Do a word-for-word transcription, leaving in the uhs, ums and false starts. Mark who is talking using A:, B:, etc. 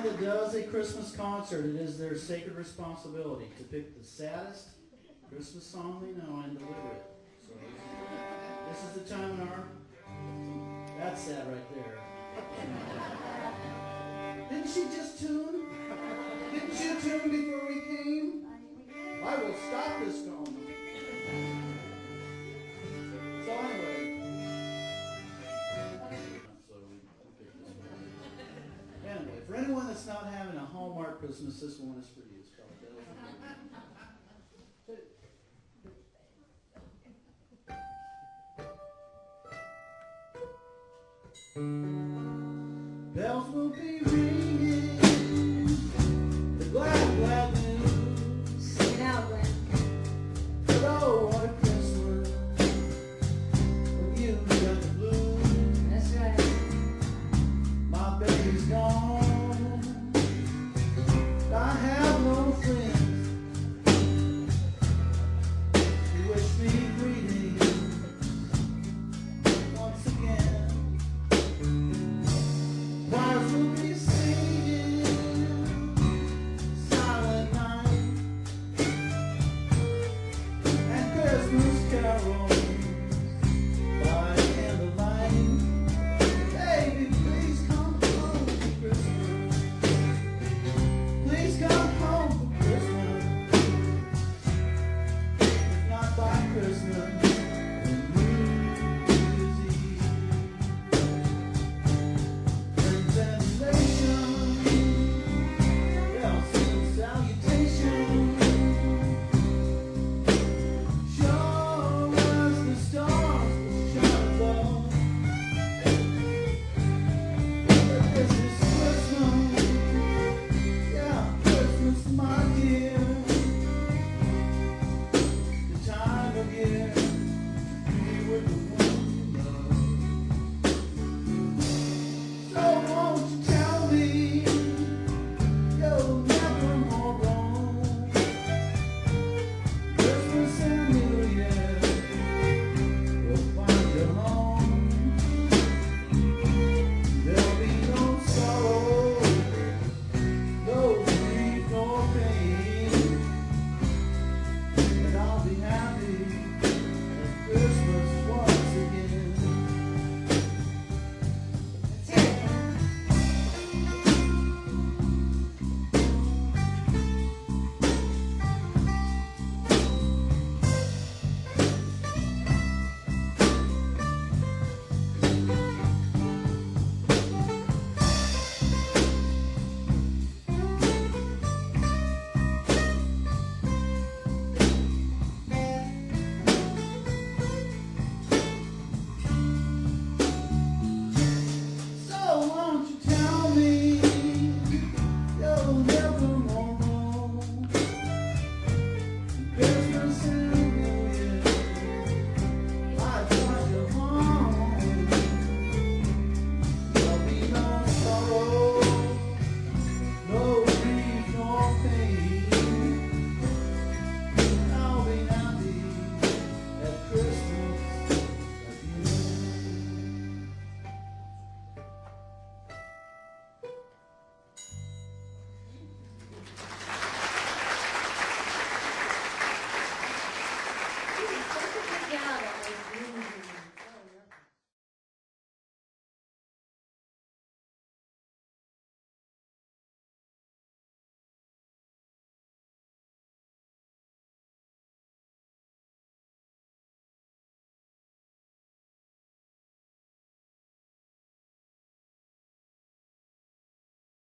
A: band that does a Christmas concert, it is their sacred responsibility to pick the saddest Christmas song they know and deliver it. So this is the time in our... That's sad right there. Didn't she just tune? Didn't you tune before we came? I will stop this film. So anyway. So we picked this one. Anyway, for anyone that's not having a Hallmark Christmas, this one is for you. It's called Bells. Bells will be ringing.